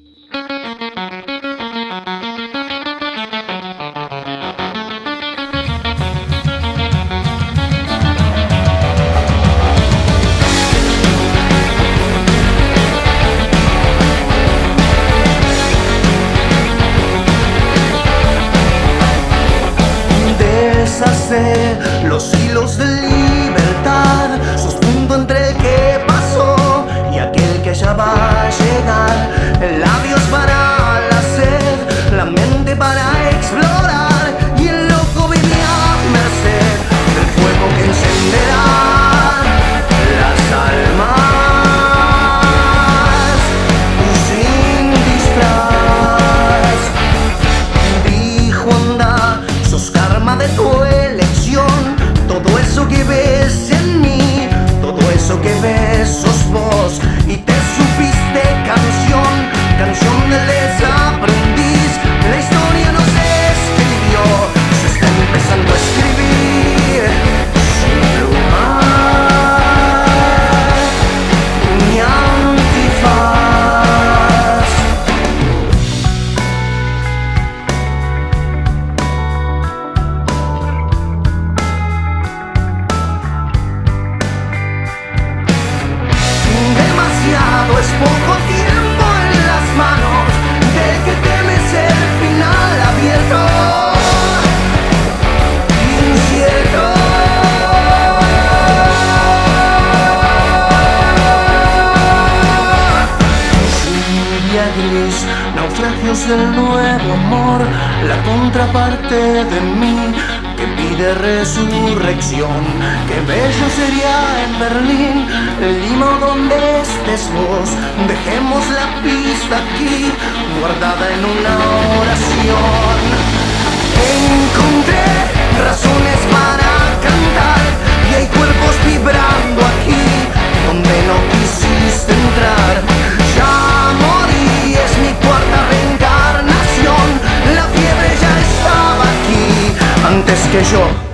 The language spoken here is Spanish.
Deshacer los hilos de libertad, sos punto entre el que pasó y aquel que ya va a llegar. Labios para la sed, la mente para explorar, y el loco vivía a merced del fuego que encenderá las almas sin disfraz. Dijo anda, sos karma de tu elección, todo eso que ves en mí, todo eso que ves sos vos, y te supiste canción, canción del desaprendiz. La historia no se escribió, se está empezando a escribir sin plumar ni antifaz. Demasiado es poco tiempo en las manos del que temes el final abierto, incierto. Lluvia gris, naufragios del nuevo amor, la contraparte de mí que pide resurrección. Qué bello sería en Berlín, Lima o donde estés vos. Dejemos la pista aquí, guardada en una oración. Encontré razones para cantar, y hay cuerpos vibrando aquí donde no quisiste entrar. Ya morí, es mi cuarta reencarnación. La fiebre ya estaba aquí antes que yo.